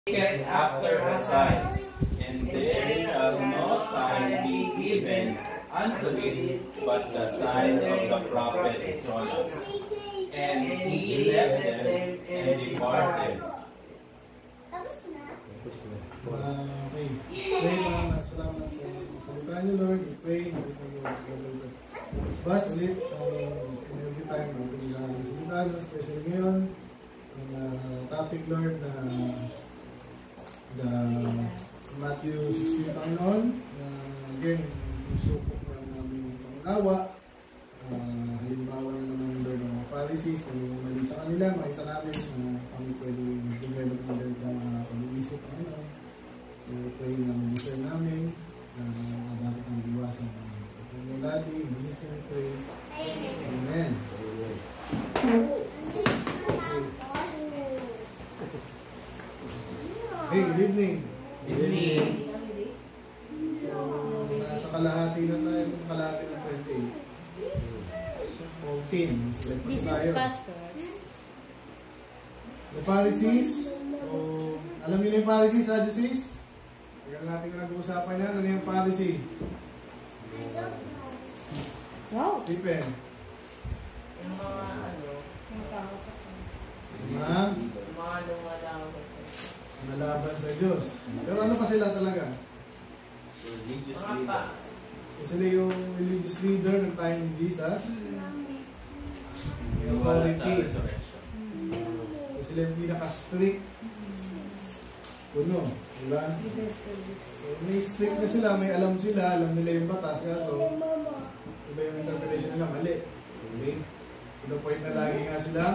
It after a sign, and there shall no sign be given unto it but the sign of the prophet Jonas. And he left them and departed. Okay. Pray, salamat sa salita niyo, Lord. We pray, mas ulit sa every time na pinag-aaral ng salita, especially ngayon, ang topic, Lord, na Mateo 16, Panginoon, na again, susupok na namin pangunawa. Halimbawa na naman, Lord, ng mga Pharisees, kung yung mali sa kanila, makita namin na kami pwede mag-develop ng ganito ang pag-iisip, Panginoon. So, pray na mag-discern namin na dapat ang iwasan namin. Kung yung lati, mag-discern na pray. Amen. Hey, good evening. Good evening. So, nasa kalahati na tayo, kalahati ng 28. 14. Select pa tayo. The Pharisees, alam niyo na yung Pharisees, Sadducees? Tingnan natin kung nag-uusapan yan. Ano yung Pharisee? Wow! Stephen. Yung mga nalaban sa Diyos. Pero ano pa sila talaga? Religious leader. So sila yung religious leader ng time ni Jesus. Yung authority. So sila yung pinaka-strict. Kuno. Diba? So, may strict na sila, may alam sila, alam nila yung batas. Kaso, iba yung interpretation nila, mali. Okay? Ito point na lagi nga silang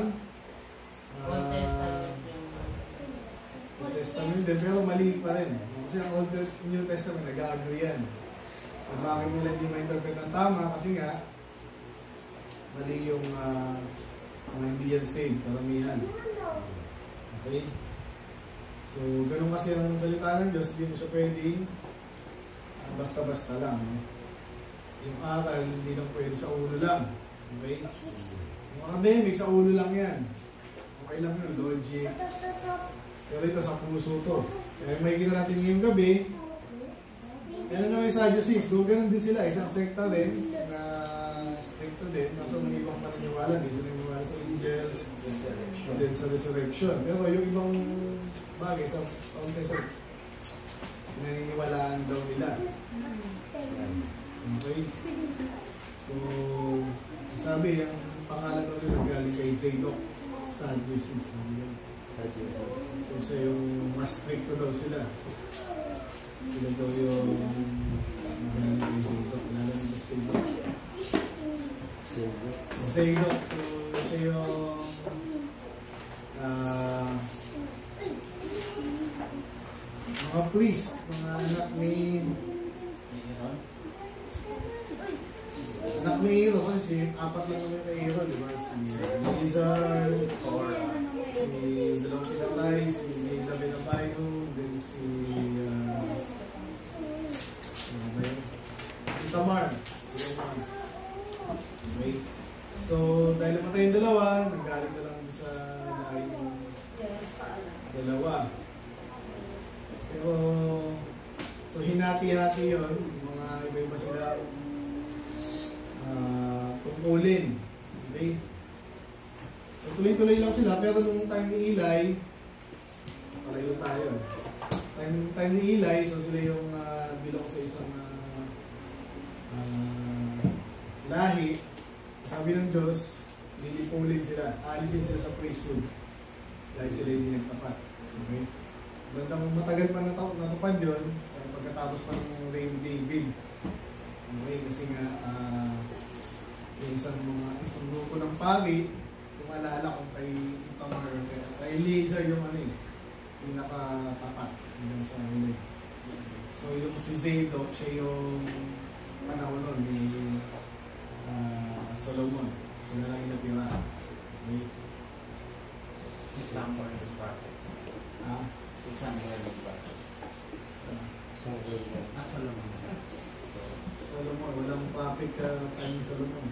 Old Testament din, pero mali pa rin. Kasi ang Old New Testament, nag-agree yan. So, bakit nila hindi ma-interpret ng tama? Kasi nga, mali yung mga hindi yan saved, paramihan. Okay? So, ganun kasi ang salita ng Diyos, hindi mo siya pwedeng basta-basta lang. Yung aral, hindi lang pwede sa ulo lang. Okay? Yung academic, sa ulo lang yan. Okay lang yun, logic. Pero ito sa puso to. Kaya may kita natin ngayong gabi, yan na yung Sadducees. Kung ganun din sila, isang sekta din, na stricto din, nasa mga ibang paniniwala, hindi sila naniniwala sa angels, and then sa resurrection. Pero yung ibang bagay sa Old naniniwalaan daw nila. Okay? So, sabi, yung pangalan daw nila galing kay Zadok, Sadducees. So, siya yung mas stricto daw sila. Sila daw yung galing kay Zadok. Lalo nito Zadok. Zadok. So, siya yung mga priest, mga anak ni Hero, kasi apat lang naman kay Hero, di ba? Si Lizard, si dalawang pinatay, si David Abayo, then si Tamar. Okay. So, dahil namatay yung dalawa, nagalit na lang sa lahat yung dalawa. Pero, so hinati-hati yun, mga iba-iba sila tungkulin. Okay? So, tuloy-tuloy lang sila, pero nung time ni Eli, palayo tayo. Time ni Eli, so sila yung bilong sa isang lahi. Sabi ng Diyos, lilipulin sila, alisin sila sa priesthood dahil sila yung nagtapat. Okay? Bandang matagal pa natupad yun, pagkatapos pa ng reign David. Okay, kasi nga yung isang grupo ng pari, kung alala kung kay Itamar, kay Eliezer yung pinakatapat hanggang sa nila. So yung si Zadok, siya yung panahon nun ni Solomon. So na lang yung natira. Okay? Isang more than prophet. Isang more than prophet. Solomon. Solomon, walang prophet ka time Solomon.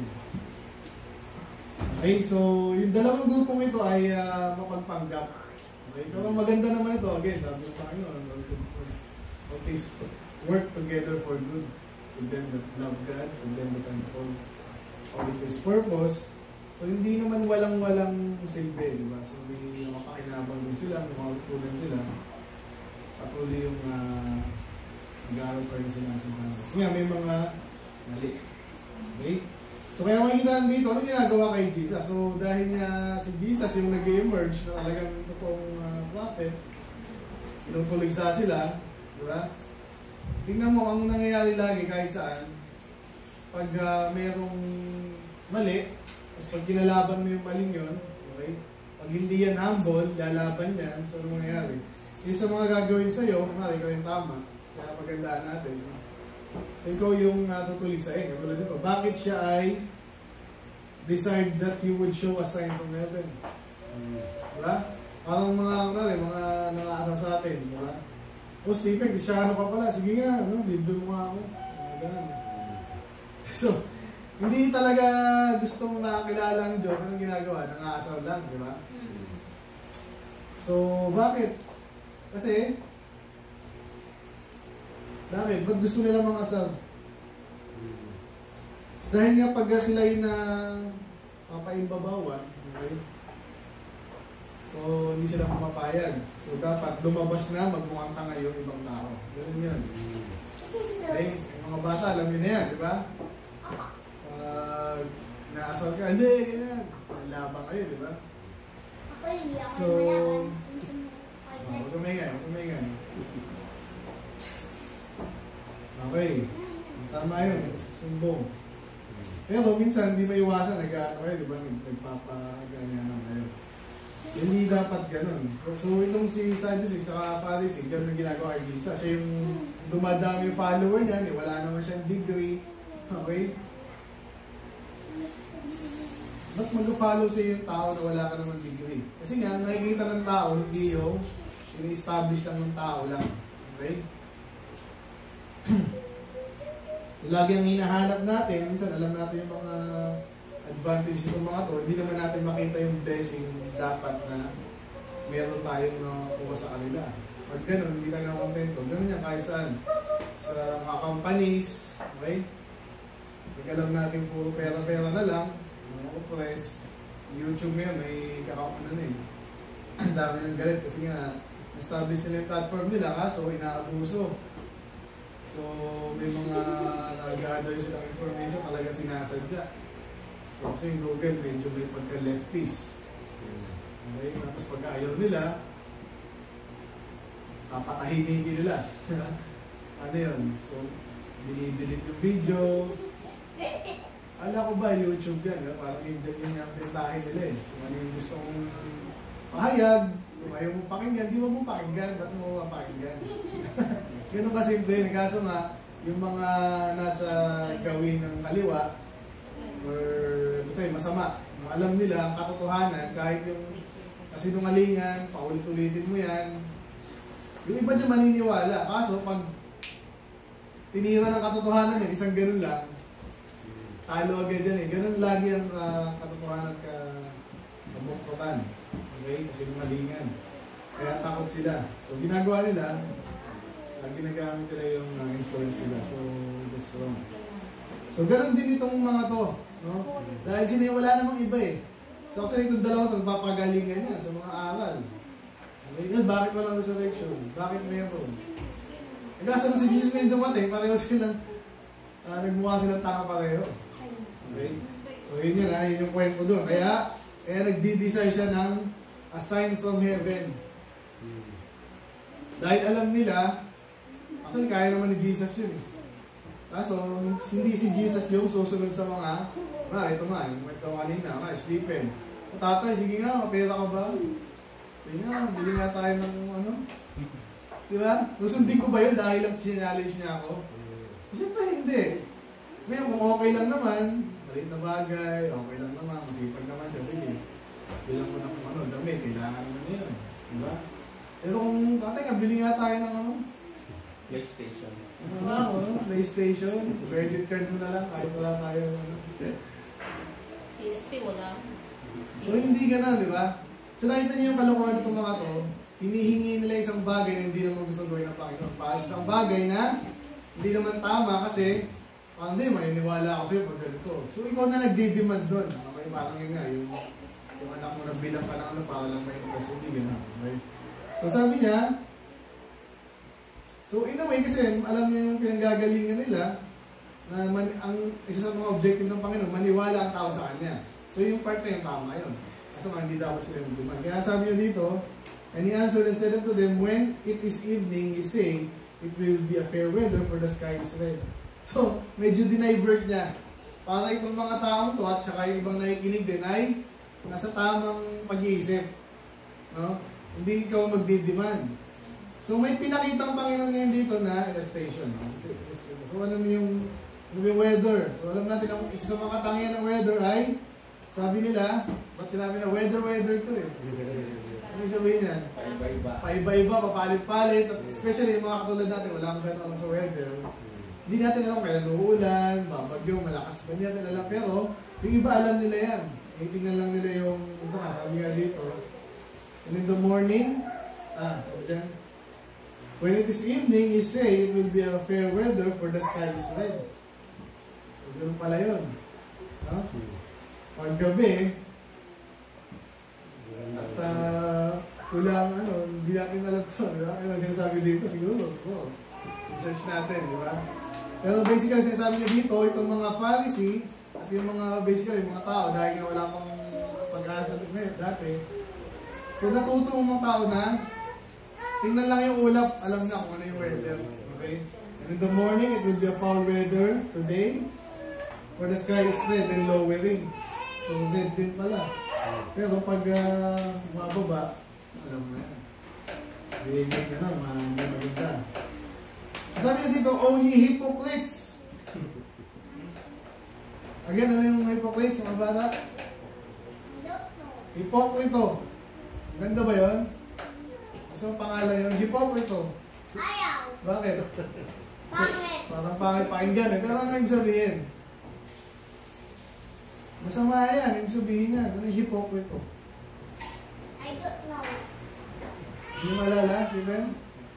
Okay, so yung dalawang grupong ito ay mapagpanggap Okay? Pero maganda naman ito. Again, sabi ng Panginoon, all things work together for good to them that love God, to them that are called according to His purpose. So, hindi naman walang-walang silbi, di ba? So, may makakinabang din sila, may makatutunan sila. Patuloy yung mag-aaral pa rin sila sa bahay. Kaya may mga mali. Okay? So, kaya makikita dito, ano ginagawa kay Jesus? So, dahil nga si Jesus yung nag-emerge na talagang totoong prophet, inutulig sa sila, di ba? Tingnan mo, ang nangyayari lagi kahit saan, pag mayroong mali, tapos pag kinalaban mo yung maling yun, okay? Pag hindi yan humble, lalaban yan, so ano mangyayari? Yung sa mga gagawin sa'yo, kumari, ikaw yung tama, kaya magandaan natin. So ikaw yung tutulig sa iyo. Katulad nito, bakit siya ay desired that He would show a sign from heaven? Diba? Parang mga nakaasa sa atin, diba? O Stephen, Kristyano ka pala, sige nga, no? Libre mo nga ako. So, hindi talaga gustong makakilala ang Diyos. Anong ginagawa? Nangasal lang, di ba? So, bakit? Kasi, bakit? Ba't gusto nila mangasal? So, dahil nga pag sila yung papaimbabawan, okay? So, hindi sila pumapayag. So, dapat lumabas na magmukhang tanga yung ibang tao. Ganun yun. Okay? Yung mga bata, alam nyo na yan, di ba? Naasal ka, hindi, ganyan. Labang kayo, di ba? So, huwag kumingay. Okay. Tama yun. Sumbong. Pero minsan, hindi maiwasan. Nag-ano kayo, di ba? Nagpapaganyanan kayo. Hindi dapat ganun. So, itong si Sadducees at Pharisee, ganun yung ginagawa kay Jesus. Siya yung dumadami yung follower niya, wala naman siyang degree. Okay? Ba't mag-follow sa yung tao na wala ka naman degree? Kasi nga, nakikita ng tao, hindi yung ini-establish lang ng tao lang. Okay? Lagi ang hinahanap natin, minsan alam natin yung mga advantages ng mga to, hindi naman natin makita yung blessing dapat na meron tayong nakuha sa kanila. Pag ganun, hindi tayo kontento. Ganun yan kahit saan. Sa mga companies, okay? Pag alam natin puro pera-pera na lang, mga press, YouTube yan, may kakaunan na eh. Ang dami ng galit kasi nga, establish nila yung platform nila, kaso inaabuso. So, may mga nag-gather silang information talaga sinasadya. So, kasi yung Google, medyo may pagka-leftist. Okay? Tapos pag ayaw nila, papatahimiki nila. Ano yun? So, dinidelete yung video. Ala ko ba, YouTube yan? Parang yung bentahin nila eh. Kung ano yung gusto mong pahayag, kung ayaw mong pakinggan, di mo pakinggan. Ba't mo mapakinggan? Ganun kasimple. Kaso nga, yung mga nasa gawin ng kaliwa, or basta yung masama, alam nila ang katotohanan, kahit yung kasinungalingan, paulit-ulitin mo yan. Yung iba dyan maniniwala. Kaso pag tinira ng katotohanan yan, isang ganun lang, talo agad yan eh. Ganun lagi ang katotohanan kabuktukan. Okay? Kasinungalingan. Kaya takot sila. So ginagawa nila, ginagamit nila yung influence nila. So that's wrong. So ganun din itong mga to. No? Dahil wala namang iba eh. So kasi itong dalawa ito, nagpapagalingan yan sa mga aral. Okay? Yun, bakit walang resurrection? Bakit mayroon? Nagkasa na si Jesus na yung dumating, pareho silang, nagmukha silang tanga pareho. Okay? So yun yun, yun yung kwento doon. Kaya nagdi-desire siya ng a sign from heaven. Dahil alam nila, actually kaya naman ni Jesus yun eh. Kaso, hindi si Jesus yung susunod sa mga, ito nga, yung kwento kanina, sleeping. Tatay, sige nga, mapera ka ba? Sige nga, bili nga tayo ng ano. Diba? Susundin ko ba yun dahil lang sinalish niya ako? Siyempre hindi. Ngayon, kung okay lang naman, maliit na bagay, okay lang naman, masipag naman siya, sige. Bilang ko na kung ano, dami, kailangan naman yun. Diba? Pero kung tatay nga, bili nga tayo ng ano? PlayStation. PlayStation. Credit card mo na lang, kahit wala tayo. PSP wala. So hindi ka na, di ba? So nakita niyo yung kalokohan ng mga to, hinihingi nila isang bagay na hindi naman gusto gawin ng Panginoon. Para sa isang bagay na hindi naman tama kasi hindi, maniniwala ako sa'yo pag ganito. So ikaw na nagdi-demand doon. Okay, parang yun nga, yung anak mo nagbilang ka ng ano, para lang may kasi hindi gano'n. Okay? So sabi niya, so in a way kasi alam niya yung pinanggagalingan nila na ang isa sa mga objective ng Panginoon, maniwala ang tao sa Kanya. So yung part na yung tama yun. Kasi hindi dapat sila mag-demand. Kaya sabi niya dito, and he answered and said unto them, when it is evening, he say, it will be a fair weather for the sky is red. So, medyo dinivert niya. Para itong mga taong to at saka yung ibang nakikinig din ay nasa tamang pag-iisip. No? Hindi ikaw magdi-demand. So, may pinakitang Panginoon ngayon dito na illustration. No? So, alam mo yung weather. So, alam natin ang isa sa mga katangian ng weather ay sabi nila, ba't sinabi na weather to eh? Ano yung sabihin niya? Paiba-iba, papalit-palit. Especially yung mga katulad natin, wala akong masyadong alam sa weather. Hindi natin alam kailan uulan, babagyo, malakas ba niya, natin alam. Pero, yung iba alam nila yan. Tingnan lang nila yung, ito nga, sabi nga dito. And in the morning, sabi dyan, when it is evening, you say, it will be a fair weather for the sky is red. So, ganoon pala yun. No? Pag gabi, at kulang, hindi natin alam ito, di ba? Ano sinasabi dito, siguro. Search natin, di ba? Pero basically, sinasabi niya dito, itong mga Pharisee, at yung mga, basically, yung mga tao, dahil nga wala pang pag-asa dati. So, natuto ang mga tao na, tingnan lang yung ulap, alam na kung ano yung weather. Okay? And in the morning, it will be a foul weather today, for the sky is red and lowering. So, red din pala. Pero pag mababa, alam mo na yan. Bigay ka na, hindi maganda. Sabi niya dito, oh ye hypocrites! Again, ano yung hypocrites, mga bata? Hipokrito. Ganda ba yun? Gusto mong pangalan yun? Hipokrito. Ayaw. Bakit? Bakit? Parang pangit pakinggan eh. Pero ano yung sabihin? Masama yan, yung sabihin nga. Ano yung hipokrito? I don't know. Hindi mo alala, Steven?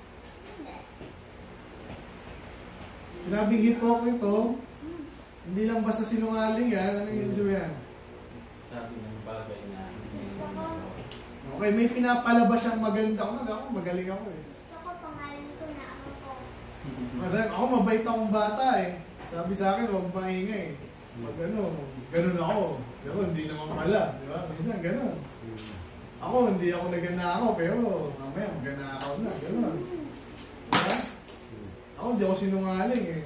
Sinabing hipokrito, hindi lang basta sinungaling yan. Ano yung sabihin? Sabi ng bagay na Okay, may pinapalabas siyang maganda. Ako magaling ako eh. Gusto ko pangalan ko na ako. Kasi ako mabait akong bata eh. Sabi sa akin, huwag maingay. Pag ganun ako. Pero hindi naman pala. Di ba? Minsan ganun. Ako, hindi ako naganakaw, pero mamaya maganakaw na. Ganun. Diba? Ako, hindi ako sinungaling eh.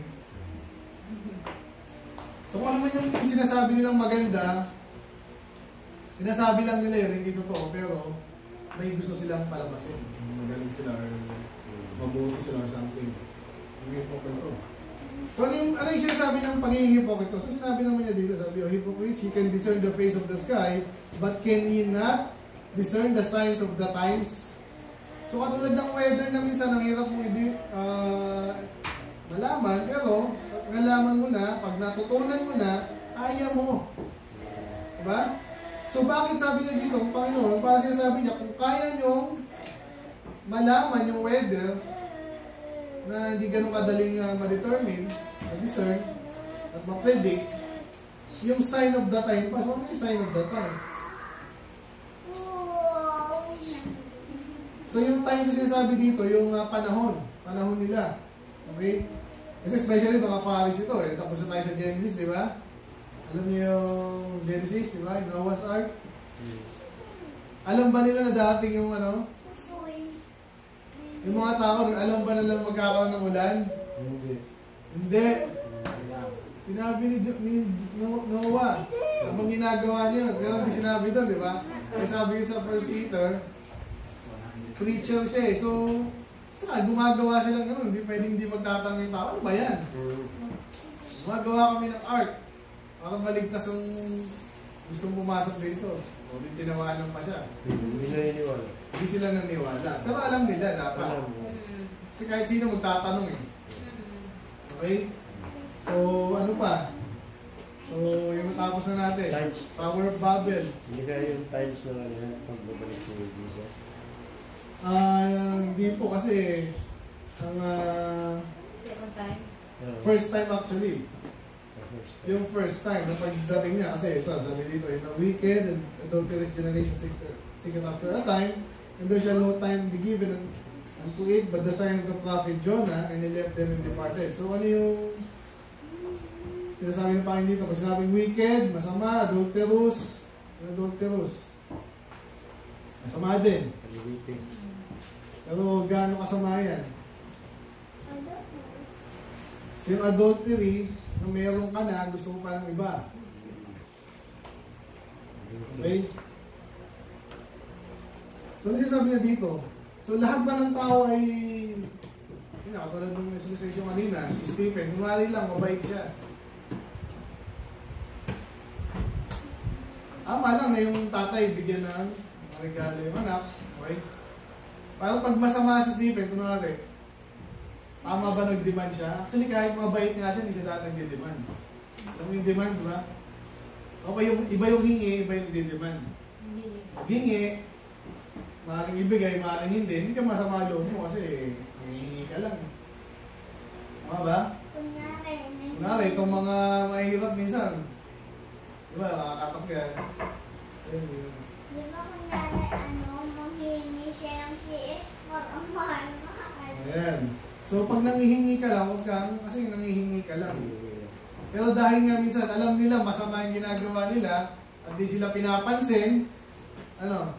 So kung ano man yung sinasabi nilang maganda, sinasabi lang nila yun, hindi totoo, pero may gusto silang palabasin. Magaling sila or mabuti sila or something. Ang hipokrito. So ano yung sinasabi ng pagiging hipokrito? So sinabi naman niya dito, sabi, hypocrites, he can discern the face of the sky, but can he not discern the signs of the times? So katulad ng weather na minsan, ang hirap mong malaman, pero pag nalaman mo na, pag natutunan mo na, kaya mo. Diba? So bakit sabi niya dito, Panginoon, para sinasabi niya, kung kaya nyo malaman yung weather na hindi ganun kadaling ma-determine, ma-discern, at ma-predict, yung sign of the time pa. So ano yung sign of the time? So yung time na sinasabi dito, yung panahon nila. Okay? Kasi especially mga Pharisee ito eh. Tapos na tayo sa Genesis, di ba? Alam niyo yung Genesis, di ba? Noah's Ark. Alam ba nila na dating yung yung mga tao, alam ba nila magkakaroon ng ulan? Hindi. Sinabi ni Noah, habang ginagawa niya, pero hindi sinabi doon, di ba? Kaya sabi sa 1 Peter, preacher siya eh. So, gumagawa siya lang gano'n, hindi pwedeng hindi magtatanong yung tao. Ano ba yan? Gumagawa kami ng art para maligtas ang gustong pumasok dito. O, di tinawanan pa siya. Hindi na iniwala. Hindi sila naniwala. Pero alam nila dapat. Kasi kahit sino magtatanong eh. Okay? So, ano pa? So, So, yung matapos na natin. Times. Power of Babel. Hindi kaya yung times na ano, pagbabalik ni Jesus. Hindi po kasi ang Second time. first time actually. Yung first time na pagdating niya, kasi ito, sabi dito, in a wicked and adulterous generation seeketh after a time, and there shall no time be given unto it, but the sign of the prophet Jonah, and he left them and departed. So ano yung sinasabi ng Panginoon dito? Pag sinabing wicked, masama, adulterous, masama din. Pero gaano kasama yan? So yung adultery, na meron ka na, gusto mo pa ng iba. Okay? So ano sinasabi niya dito? So lahat ba ng tao ay, katulad ng illustration kanina, si Stephen, kumari lang, mabait siya. Ama lang na yung tatay bigyan ng regalo yung anak. Okay? Parang pag masama si Stephen, kunwari, tama ba nag-demand siya? Actually, kahit mabait nga siya, hindi siya dahil nag-demand. Alam mo yung demand, di ba? Okay, iba yung hingi, iba yung nag-demand. Hingi, maaaring ibigay, maaaring hindi. Hindi ka masama loob mo kasi nangihingi ka lang. Tama ba? Kunwari, itong mga mahirap minsan, di ba, nakakatak ka. Di ba kunyari, manghihingi siya ng PS4 ang mahal. Ayan. So, pag nangihingi ka lang, huwag kang, kasi nangihingi ka lang. Pero dahil nga minsan, alam nila, masama yung ginagawa nila, at di sila pinapansin, ano?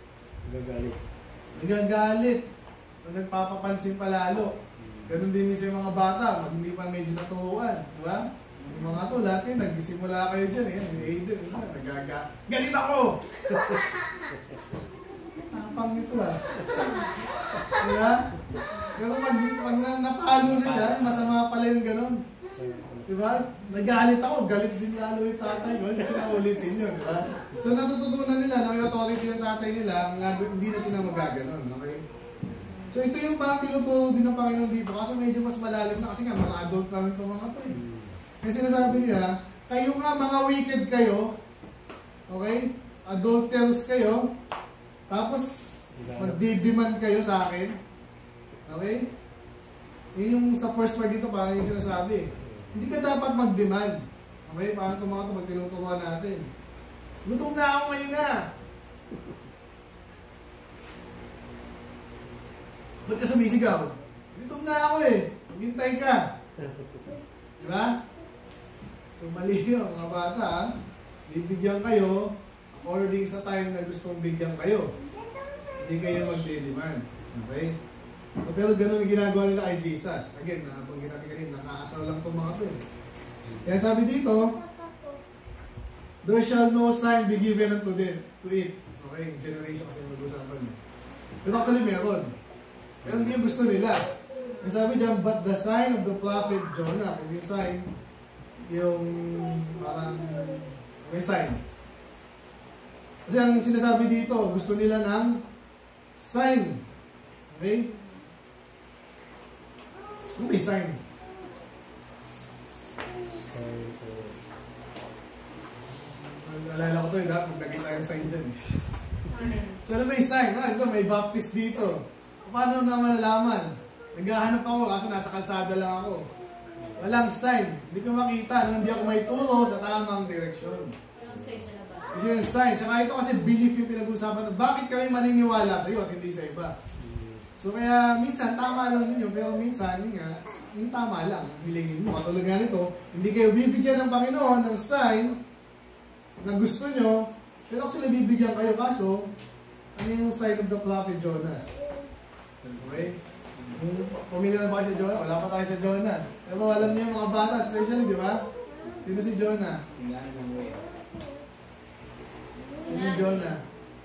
Nagagalit. O nagpapapansin pa lalo. Ganun din minsan yung mga bata, pag hindi pa medyo naturuan. Diba? Yung mga to, lahat yun, nagsimula kayo dyan, eh. Si Aiden, galit ako! Tapang nito, ah. Diba? Pero pag napalo na siya, masama pala yung ganun. Diba? Nagalit ako, galit din lalo yung tatay ko, hindi ko na ulitin yun. Diba? So natututunan nila na yung authority ng tatay nila, hindi na sila magaganon. Okay? So ito yung parang tinuturo din ng Panginoon dito, kasi medyo mas malalim na, kasi nga mga adult na rin itong mga to eh. Kasi sinasabi nila, kayo nga mga wicked kayo, okay? Adulterous kayo, tapos magdi-demand kayo sa akin. Okay? Yun yung sa first part dito, parang yung sinasabi. Hindi ka dapat mag-demand. Okay? Parang itong mga ito, magtinuturuan natin. Gutom na ako ngayon na. Ba't ka sumisigaw? Gutom na ako eh. Maghintay ka. Diba? So mali yun, mga bata. Ha? Bibigyan kayo according sa time na gustong bigyan kayo. Hindi kayo magdi-demand. Okay? So, pero ganun yung ginagawa nila kay Jesus. Again, nabanggit natin kanina, nakakasal lang itong mga ito eh. Kaya sabi dito, there shall no sign be given unto them to it. Okay, generation kasi mag-usapan niya. Pero actually meron. Pero hindi yung gusto nila. Kaya sabi dyan, but the sign of the prophet Jonah, yung sign, yung parang may sign. Kasi ang sinasabi dito, gusto nila ng sign. Okay? Ano may sign? Alala ko ito eh, dapat maglagay tayong sign dyan eh. So ano may sign? Ito may baptist dito. Paano na malalaman? Naghahanap ako kasi nasa kalsada lang ako. Walang sign. Hindi ko makita nung hindi ako may turo sa tamang direksyon. Kasi yung sign. Saka ito kasi belief yung pinag-usapan. Bakit kami maniniwala sa iyo at hindi sa iba? So kaya minsan tama lang din yun, pero minsan yung tama lang, hilingin mo. Katulad nga nito, hindi kayo bibigyan ng Panginoon ng sign na gusto nyo, pero actually bibigyan kayo kaso, ano yung sign of the prophet Jonas? Okay? Pumili na ba kayo sa Jonah? Wala pa tayo sa Jonah. Pero alam niyo yung mga bata, especially, di ba? Sino si Jonah? Sino si Jonah?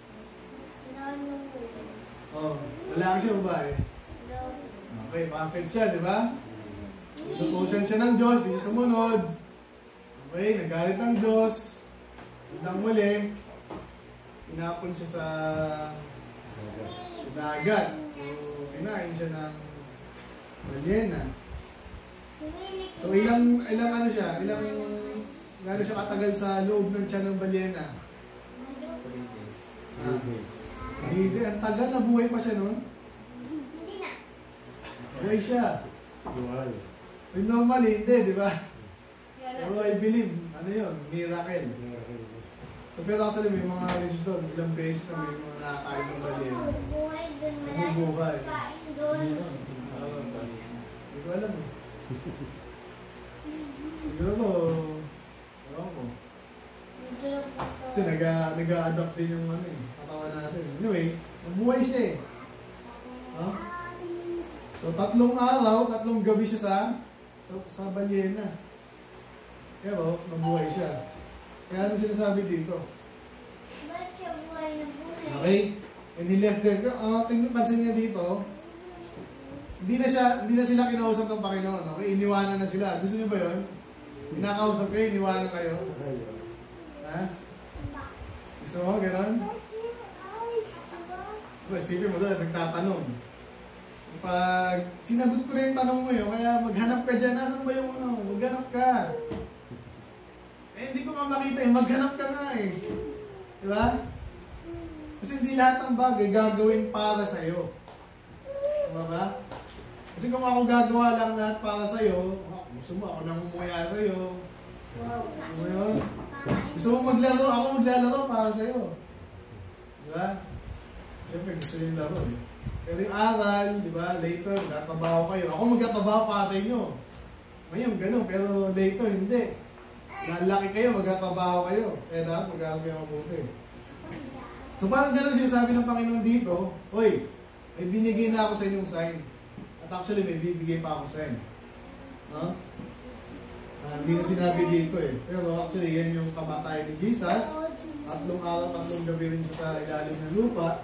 Oh, lalaki siya babae. Okay, prophet siya, di ba? Inutusan siya ng Diyos, di siya sumunod. Okay, nagalit ng Diyos. Hanggang muli, inapon siya sa dagat. So, kinain siya ng balyena. So, ilang ano siya? Ilang gano'n siya katagal sa loob ng tiyan ng balyena? 3 days. 3 days. Hindi, ang tagal na buhay pa siya noon. Hindi na. Buhay siya. Buhay. So, normally, hindi, di ba? Kaya Pero I believe, ano yun, miracle. So, pero actually, may mga research doon, ilang beses na may mga nakakain ng balyena. Buhay doon. Wala Bubuhay. kain doon. Hindi ko alam eh. Siguro, ewan ko. Kasi nag-a-adapt din yung ano eh, katawan natin. Anyway, nabuhay siya eh. Huh? So, 3 araw, 3 gabi siya sa balyena. Pero, nabuhay siya. Kaya ano sinasabi dito? Ba't siya buhay na buhay? Okay? And he left them. Pansin niya dito, hindi na sila kinausap ng Panginoon. Okay? Iniwanan na sila. Gusto niyo ba yun? Kinakausap kayo, iniwanan kayo. Ha? Gusto mo, gano'n? Isipin mo doon, nagtatanong. Pag sinagot ko na yung tanong mo yun, kaya maghanap ka dyan, nasan ba yung ano? Maghanap ka. Eh, hindi ko nga makita eh, maghanap ka nga eh. Diba? Kasi hindi lahat ng bagay gagawin para sa'yo. Diba ba? Kasi kung ako gagawa lang lahat para sa'yo, gusto mo ako nang umuya sa'yo. Gusto mo yun? Gusto mo maglaro, ako maglalaro para sa'yo. Diba? Siyempre gusto yung laro eh. Pero yung aral, diba, later, magtatrabaho kayo. Ako magtatrabaho para sa inyo. Ngayon, ganun. Pero later, hindi. Lalaki kayo, magtatrabaho kayo. Kaya dapat mag-aaral kayo mabuti. So parang ganun sinasabi ng Panginoon dito, Hoy, may binigay na ako sa inyong sign. At actually, may bibigay pa ako sign. No? Hindi na sinabi dito eh. Pero actually, yan yung kamatayan ni Jesus. 3 araw, 3 gabi rin siya sa ilalim ng lupa.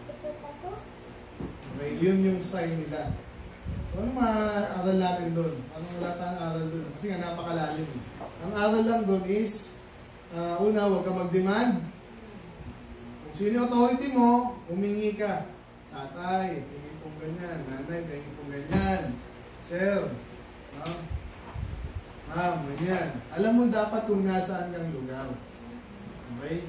Okay, yun yung sign nila. So, ano ma-aral natin doon? Anong wala tayong aral doon? Kasi nga napakalalim. Ang aral lang doon is, una, huwag ka mag-demand. Kung sino yung authority mo, humingi ka. Tatay, tingin pong ganyan. Nanay, tingin pong ganyan. Sir, ma'am, ganyan. Alam mo dapat kung nasaan kang lugar. Okay?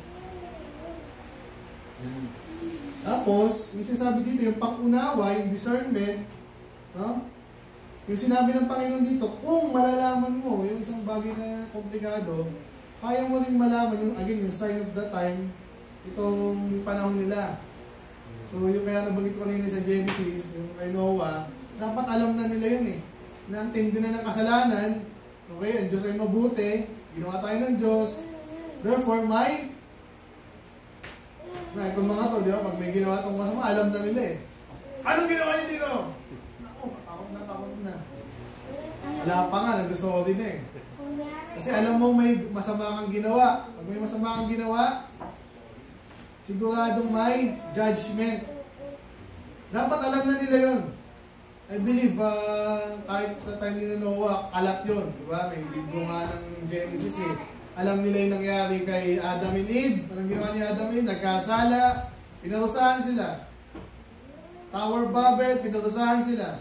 Yan. Tapos, yung sinasabi dito, yung pang-unawa, yung discernment, no? Yung sinabi ng Panginoon dito, kung malalaman mo yung isang bagay na komplikado, kaya mo rin malaman yung, again, yung sign of the time, itong panahon nila. So, yung kaya nabanggit ko kanina sa Genesis, yung kay Noah, dapat alam na nila yun eh. Naantindi na ng kasalanan, okay, ang Diyos ay mabuti, ginawa tayo ng Diyos, therefore, na itong mga to, di ba? Pag may ginawa itong masama, alam na nila eh. Anong ginawa niyo dito? Ako, takot na. Wala pa nga, nag-sorry na eh. Kasi alam mo may masama kang ginawa. Pag may masama kang ginawa, siguradong may judgment. Dapat alam na nila yun. I believe, kahit sa time ni Noah, alat yun. Di ba? May libro nga ng Genesis eh. Alam nila yung nangyari kay Adam and Eve. Anong ginawa ni Adam and Eve? Nagkasala. Pinarusahan sila. Tower Babel, pinarusahan sila.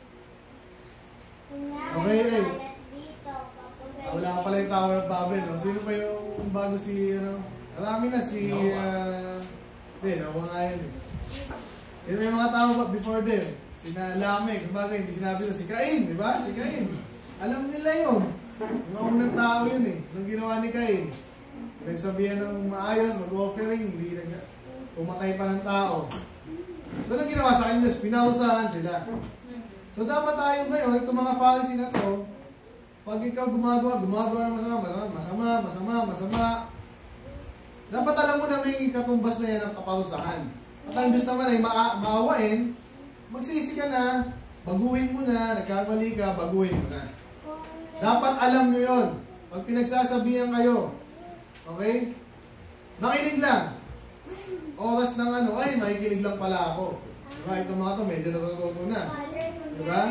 Okay, eh. Wala ka pala yung Tower Babel. No? Sino pa yung bago si, ano? Marami na si, hindi, nawa nga yun eh. May mga tao before them. Sina Lameg, kumbaga, hindi sinabi si Cain, di ba? Si Cain. Alam nila yun. Mga unang tao yun eh. Anong ginawa ni Cain? Nagsabihan ng maayos, mag-offering, hindi pumatay pa ng tao. So, anong ginawa sa kanila? Pinausahan sila. So, dapat tayo ngayon, itong mga Pharisee na to, pag ikaw gumagawa ng masama, dapat alam mo na may katumbas na yan ang kaparusahan. At ang Diyos naman ay maawain, magsisi ka na, baguhin mo na, nagkamali ka, baguhin mo na. Dapat alam nyo yun. Pag pinagsasabihan kayo, okay? Nakinig lang. Oras ng ano, ay, makikinig lang pala ako. Diba? Itong mga to, medyo natututo na. Diba?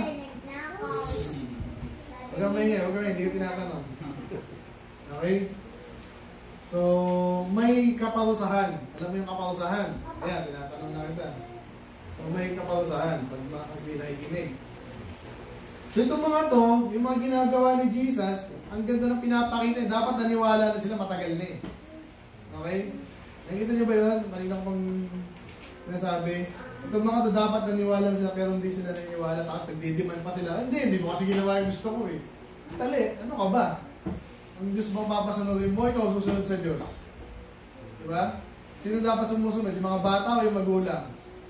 Huwag kang maingay, hindi ka tinatanong. Okay? So, may kaparusahan. Alam mo yung kaparusahan? Ayan, tinatanong na kita. So, may kaparusahan pag hindi nakikinig. So itong mga to, yung mga ginagawa ni Jesus, ang ganda ng pinapakita, dapat naniwala na sila matagal na eh. Okay? Nakikita niyo ba yun? Malinang kong nasabi. Itong mga to dapat naniwala na sila pero hindi sila naniwala. Tapos nagdidiman pa sila. Hindi mo kasi ginawa yung gusto ko eh. Tali, ano ka ba? Ang Diyos bang papasanurin mo, ikaw susunod sa Diyos. Diba? Sino dapat sumusunod? Yung mga bata o yung magulang?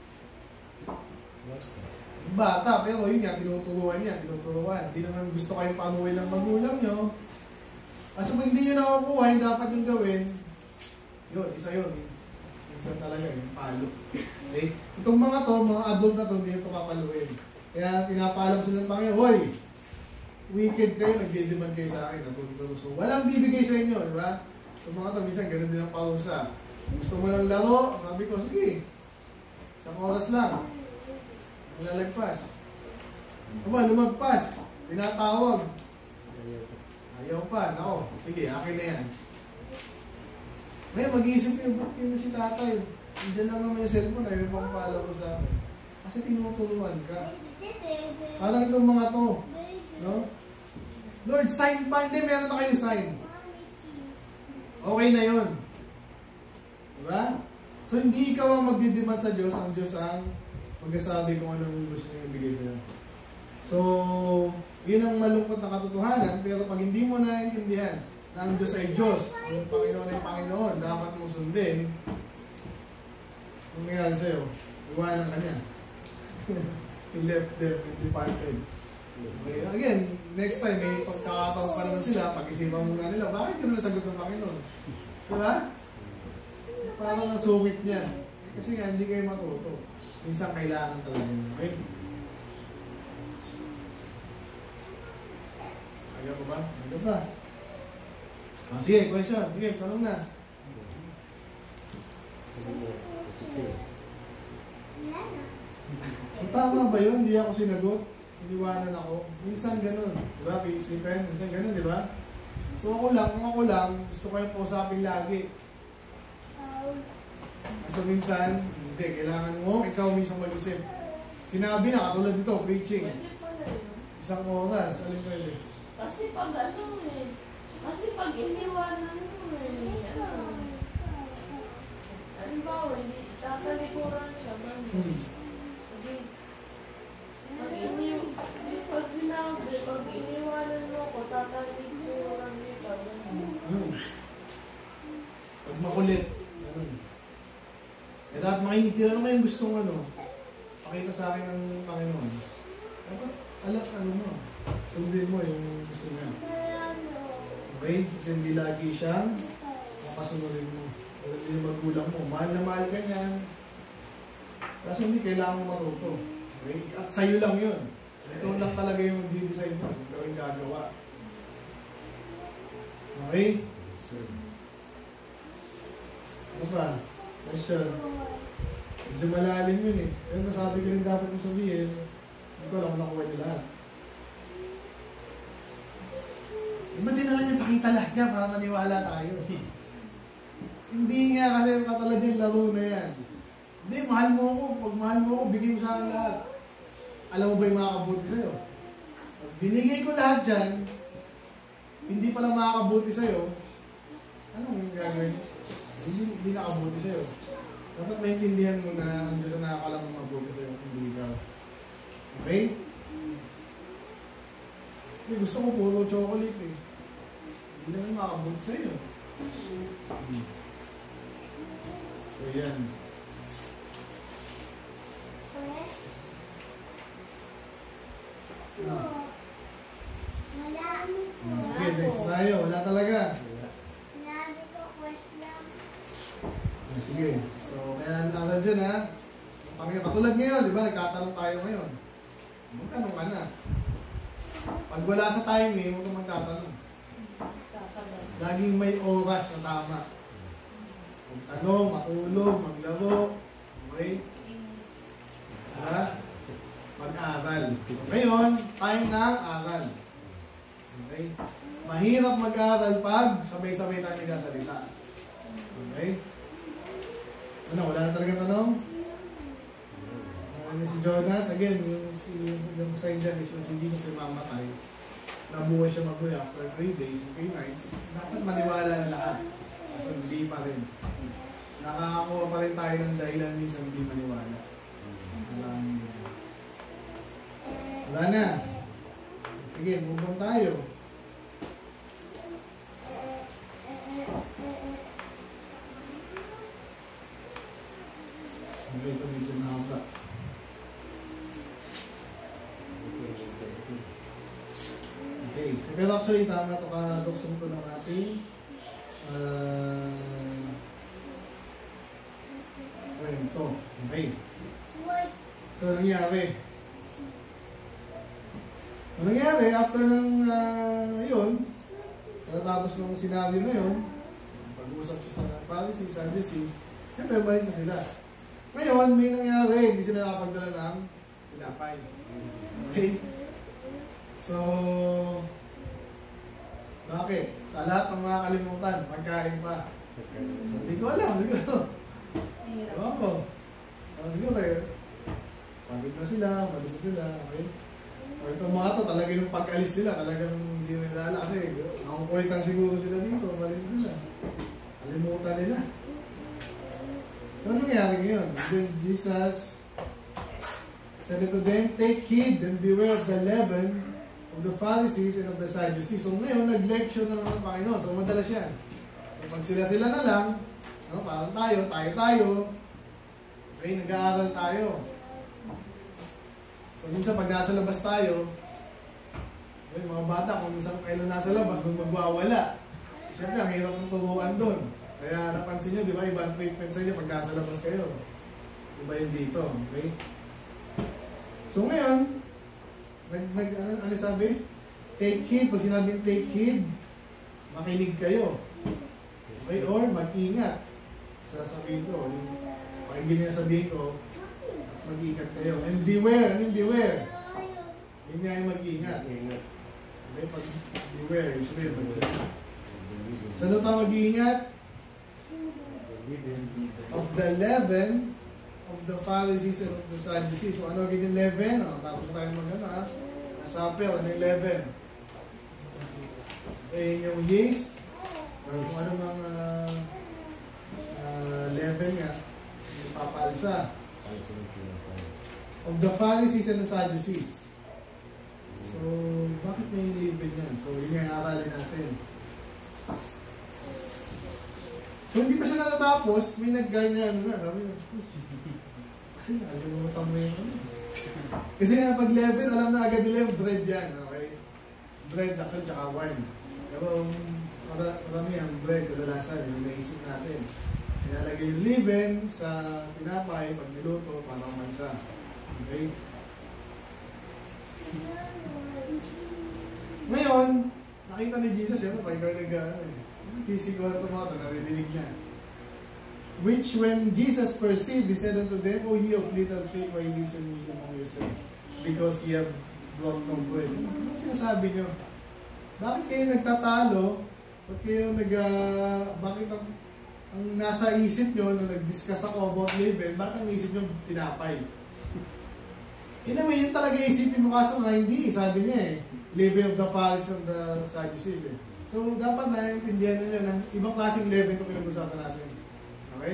Yung bata, pero yun nga, tinuturuan niya, tinuturuan. Hindi naman gusto kayong panuwi ng magulang nyo. Kasi pag hindi nyo nakakuha, yung dapat yung gawin, yun, isa yun. Minsan talaga, yung palo. Okay? Itong mga to, mga adult na to, hindi ito papaluin. Kaya pinapaalam sila ng Panginoon, hoy, wicked kayo, nagdidiman kayo sa akin, natuturo. So, walang bibigay sa inyo, di ba? Itong mga to, minsan ganun din ang pausa. Gusto mo ng laro, sabi ko, sige, isang oras lang. Lalagpas. Aba, lumagpas. Tinatawag. Ayaw pa. Nako, sige, akin na yan. Ngayon, mag-iisip niyo, ba't yun si tatay? Diyan lang naman yung cellphone, ayaw pang follow ko sa akin. Kasi tinuturuan ka. Parang itong mga to. No? Lord, sign pa. Hindi, meron na kayong sign. Okay na yun. Diba? So, hindi ikaw ang magdidemand sa Diyos. Ang Diyos ang magsasabi kung anong gusto niya ibigay sa'yo. So, yun ang malungkot na katotohanan. Pero pag hindi mo naiintindihan na ang Diyos ay Diyos, ang Panginoon ay Panginoon, dapat mo sundin, ang nangyari sa'yo, iwanan ka niya. He left them and departed. Okay, again, next time, may pagkakataon pa naman sila, pag-isipan muna nila, bakit yun nasagot ng Panginoon? Diba? Parang nasungit niya. Kasi nga, hindi kayo matuto. Minsan kailangan talaga yun. Okay? Ayaw ko ba? Ayaw ba? Ah, sige, question. Sige, tanong na. So, tama ba yun? Hindi ako sinagot. Iniwanan ako. Minsan ganun. Diba? Pag-isipan. Minsan ganun, diba? So, kung ako lang, gusto ko yung pausapin lagi. So, minsan, hindi. Kailangan mo, ikaw mismo mag-isip. Sinabi na, katulad dito, preaching. Isang oras. Alin pwede? Kasi pag ano eh. Kasi pag iniwanan mo eh. Ano ba, hindi tatalikuran siya. Pag sinabi, pag iniwanan mo ko, tatalikuran niya. Pag makulit. Ganun. Eh, dapat makinig kayo. Ano kayong gustong pakita sa akin ng Panginoon? Dapat, ano mo. Sundin mo yung gusto niya. Okay? Kasi hindi lagi siyang makasunodin mo. Wala din yung magulang mo. Mahal na mahal ka niyan. Kasi hindi kailangan mo matuto. Okay? At sa'yo lang yun. Ikaw lang talaga yung di-decide mo. Kung gawin gagawa. Okay? Ano ba? Question. Medyo malalim yun eh. Pero nasabi ko rin dapat mo sabihin. Hindi ko alam kung nakuha niyo lahat. Iba din naman yung pakita lahat niya para maniwala tayo. Hindi nga kasi katulad yung laro na yan. Hindi, mahal mo ako. Pag mahal mo ako, bigay mo sa akin lahat. Alam mo ba yung makakabuti sa'yo? Pag binigay ko lahat dyan, hindi pala makakabuti sa'yo, anong gagawin? Hindi nakabuti sa'yo. Dapat maintindihan mo na ang Diyos na nakakalang mabuti sa'yo, hindi ikaw. Okay? Hindi, gusto ko puro chocolate eh. Hindi naman makakabuti sa'yo. So yan. Sige, next tayo. Wala talaga. Sige. So, kaya lang dyan ha. Katulad ngayon, di ba? Nagtatanong tayo ngayon. Magtanong ka na. Pag wala sa timing, huwag kang magtatanong. Laging may oras na tama. Magtanong, matulog, maglaro. Okay? Ha? Mag-aral. So, ngayon, time ng aral. Okay? Mahirap mag-aral pag sabay-sabay tayo nagsasalita. Okay? Ano, wala na talaga tanong? Si Jonas, again, yung sign dyan is yung si Jesus ay mamatay. Nabuhay siya magmuli after 3 days and 3 nights. Dapat maniwala na lahat. So, hindi pa rin. Nakakakuha pa rin tayo ng dahilan minsan hindi maniwala. Wala na. Sige, move on tayo. Okay, ito medyo mahaba. Okay, so pero actually tama ito kaduksong ito ng ating kwento. Okay. So, nangyari after ng yun, natapos ng scenario na yun, pag-usap siya sa Pharisees, Sadducees, siyempre umalis na sila. Ngayon, may nangyari, hindi sila nakapagdala ng tinapay. Okay? So, bakit? Sa lahat ng mga kalimutan, magkain pa. Hindi ko alam, ewan ko. Siguro pagod na sila, malis na sila, okay? O itong mga to, talaga yung pag-alis nila, talagang hindi nila ala kasi nakukulitan siguro sila dito, malis na sila. Kalimutan nila. So, ano nangyari ngayon? Then Jesus said to them, "Take heed and beware of the leaven of the Pharisees and of the Sadducees." So, ngayon, nag-lecture na naman ang Panginoon. So, madalas yan. So, pag sila na lang, no, parang tayo, okay, nag-aaral tayo. So, minsan pag nasa labas tayo, okay, mga bata, kung minsan kayo nasa labas, doon magwawala. Siyempre, ang hirap ng turuan doon. Kaya napansin nyo, di ba, ibang treatment sa inyo pag nasa labas kayo. Iba yun dito, okay? So ngayon, ano sabi? Take heed. Pag sinabing take heed, makinig kayo. Okay? Or mag-ingat. Sasabihin ko, pag hindi niya sabihin ko, mag-ingat kayo. And beware. Ano yung beware? Hindi nga yung mag-ingat. Okay? Pag beware, usually mag-ingat. Saan ito mag-ingat? Of the leaven of the Pharisees and of the Sadducees. So ano yung leaven? Tapos tayo mag-ano nasapil, ano yung leaven? Yung yeast, kung ano mang leaven nga, ipapalsa. Of the Pharisees and the Sadducees. So, bakit may leaven yan? So, yun nga aralin natin. So, hindi pa siya natatapos, may nag-guide na sabi na, kasi nakalimutan mo yun. Kasi nga, pag leaven, alam na agad nila yung bread yan, okay? Bread, actually, tsaka wine. Pero, marami ang bread, kadalasan, yung naisip natin. Nilalagay yung leaven sa tinapay, pag niluto, para umansa. Okay? Ngayon, nakita ni Jesus, yun, pag ikaw physical ito mga ito, narinig niya. Which when Jesus perceived, he said unto them, "O ye of little faith, why listen ye among yourselves? Because ye have brought no bread." Ano sinasabi nyo? Bakit kayo nagtatalo? Bakit kayo bakit ang nasa isip nyo, nung nag-discuss ako about leaven, bakit ang isip nyo tinapay? In a way, yun talaga isipin mo kaso nga hindi, sabi niya leaven of the Pharisees and the Sadducees So, dapat naiintindihan nyo na ibang klaseng leaven ito pinag-usapan natin. Okay?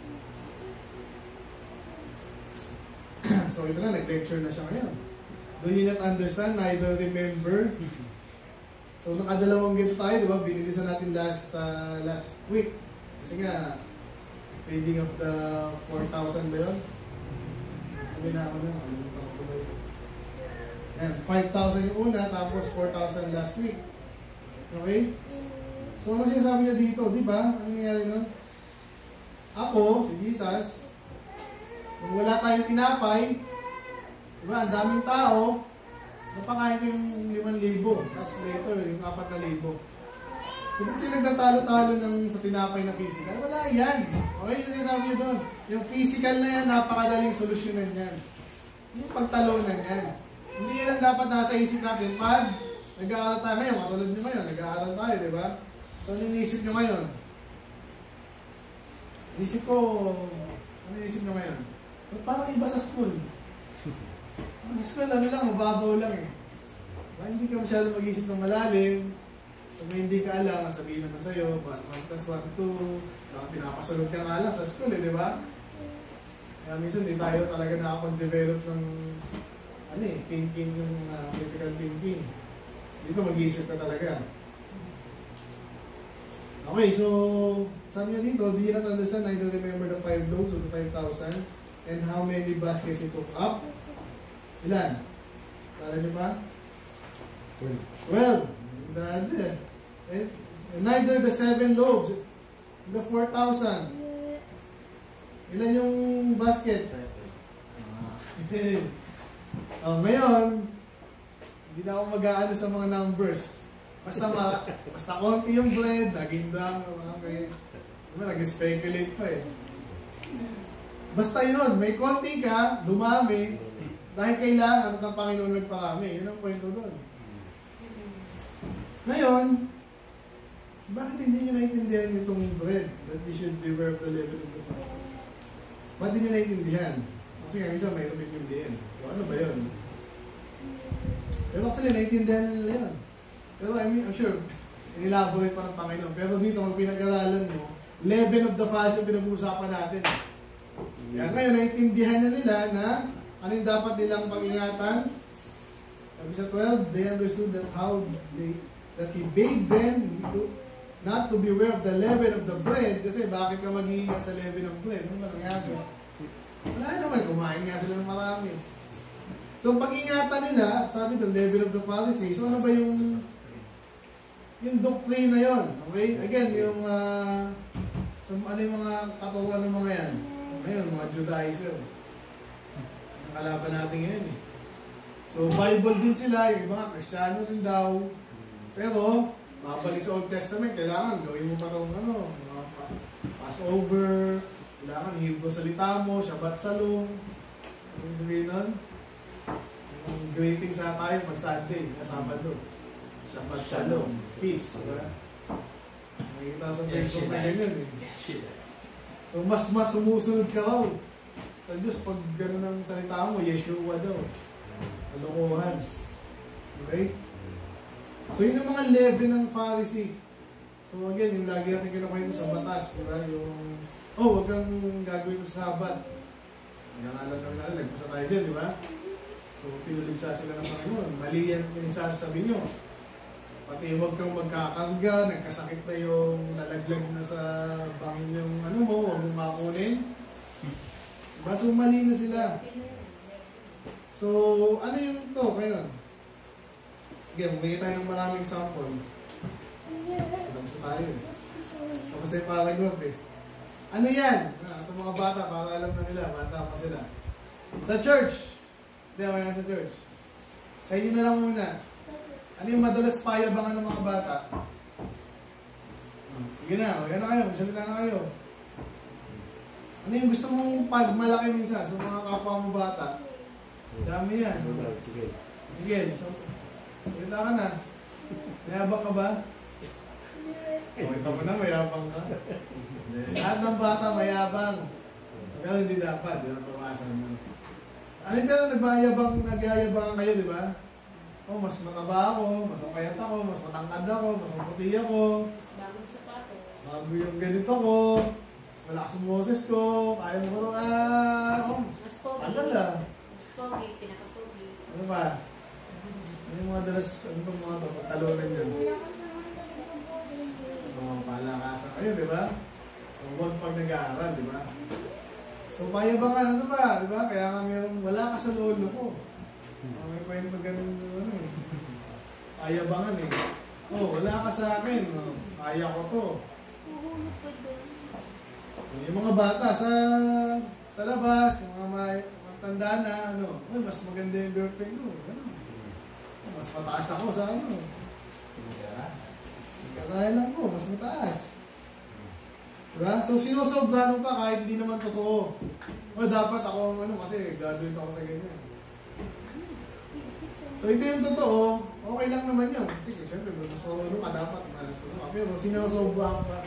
So, ito na, nag-lecture na siya ngayon. Do you not understand? Neither remember? So, nakadalawang ganito tayo, di ba? Binilisan natin last week. Kasi nga, feeding of the 4,000 ba yun? Sabi na ako na, kalimutan ko ba yun? Yan, 5,000 yung una, tapos 4,000 last week. Okay? So, ano sinasabi niya dito? Di ba? Ano nangyari nun? Ako, si Jesus, kung wala tayong tinapay, di ba? Ang daming tao, napakain ko yung 5,000. Tapos later, yung 4,000. So, kung nagtatalo-talo sa tinapay na physical, wala yan. Okay? Yung sinasabi niyo doon. Yung physical na yan, napakadaling solusyonan yan. Yung pagtalunan yan. Hindi yan ang dapat nasa isip natin pag nag-aaral tayo ngayon, matulad nyo ngayon, nag-aaral tayo, di ba? So, ano inisip nyo ngayon? Inisip ko, ano inisip nyo ngayon? Parang iba sa school. Sa school, ano lang, mababaw lang eh. Hindi ka masyado mag-isip ng malalim. Kung hindi ka alam, sabihin naman sa'yo, 1 plus 1, 2, pinapasunod ka nga lang sa school eh, di ba? Kaya minsan, di tayo talaga nakapag-develop ng thinking, yung critical thinking. Dito mag-iisip ka talaga. Okay, so, sabi niya dito, do you not understand, I don't remember the 5 loaves of the 5,000 and how many baskets he took up? Ilan? Tala niyo ba? 12. And neither the 7 loaves, the 4,000. Ilan yung basket? Ngayon, hindi na ako mag-aano sa mga numbers. Basta konti yung bread, naging dam, nag-speculate pa eh. Basta yun, may konti ka, dumami, dahil kailangan ng Panginoon nagparami. Yun ang kwento doon. Ngayon, bakit hindi nyo naintindihan itong bread that you should beware of the leaven of the bread? Ba't hindi nyo naintindihan? Kasi nga, minsan mayroon maintindihan. So ano ba yun? Pero actually, naintindihan nila yun. Pero I'm sure, inilaborate pa ng Panginoon. Pero dito, mag pinag-aralan mo, leaven of the fast yung pinag-uusapan natin. Kaya ngayon, naintindihan na nila na ano yung dapat nilang pag-ingatan. Sabi sa 12, they understood that he bade them not to beware of the leaven of the bread. Kasi bakit ka mag-iingat sa leaven of bread? Ano ba nangyari? Wala naman, kumain nga sila ng marami. So, pag-ingatan nila, sabi doon, leaven of the Pharisees, so ano ba yung doctrine na yun? Okay? Again, yung ano yung mga katuruan ng mga yan? Ngayon, mga Judaizer. Ang kalaban natin ngayon eh. So, Bible din sila, yung mga Kristiyano din daw. Pero, mabalik sa Old Testament, kailangan gawin mo parang mga Passover, kailangan Hebrew salita mo, Shabbat Shalom. Ano yung sabihin nun? Yung greeting sa tayo pag Sunday, na Sabado. Shabbat Shalom. Peace. Diba? Nakikita sa Facebook na ganyan eh. So, mas sumusunod ka raw sa Diyos pag gano'n ang salita mo, Yeshua daw. Kalokohan. Okay? So, yun ang mga leaven ng Pharisee. So, again, yung lagi natin kinukwento sa batas, di ba? Yung, huwag kang gagawin sa Sabat. Nangalan ng nagpusa tayo dyan, di ba? So, tinuligsa sila ng Panginoon. Mali yan yung sasabi nyo. Pati huwag kang magkakarga, nagkasakit na yung nalaglag na sa bangin yung huwag mong makunin. Diba? So, mali na sila. So, ano yung to? Ngayon? Sige, bumigay tayo ng maraming sample. Alam sa tayo eh. Tapos tayo paragraph eh. Ano yan? Itong mga bata, para alam na nila, bata pa sila. Sa church. Hindi ako yan sa church. Sa inyo na lang muna. Ano yung madalas payabangan ng mga bata? Sige na, yan na kayo, magsalita na kayo. Ano yung gusto mong pagmalaki minsan sa mga kapwa mo bata? Dami yan. Sige, salita ka na. Mayabang ka ba? Okay pa mo na, mayabang ka. Lahat ng bata mayabang. Pero hindi dapat, di ba pawasan mo. Ano yung pero nagyayabang kayo, di ba? Mas mataba ako, mas mapayat ako, mas matangkad ako, mas maputi ako. Mas bagong sapatos. Bago yung ganito ko, mas malakas ang boses ko, kaya mo ko Mas pogi. tagal ah. Mas pogi, pinaka-pogi. Ano ba? Ano yung mga dalas, ano itong mga ito, pagtalunan dyan? So, palakasan kayo, di ba? So, huwag pag nag-aaral, di ba? So, payabangan, ano ba? Di ba? Kaya nga mayroong wala ka sa lolo ko. May kwento ganun eh. Payabangan eh. Wala ka sa akin. Kaya ko to. Yung mga bata sa labas, yung mga matanda na, mas maganda yung girlfriend ko. Mas mataas ako sa Kaya lang ko, mas mataas. Diba? So, sinusobrahan mo pa kahit hindi naman totoo. Dapat ako kasi graduate ako sa ganyan. So, ito yung totoo, okay lang naman yun. Kasi, syempre, mas marunong ka dapat. Pero, sinusobrahan pa.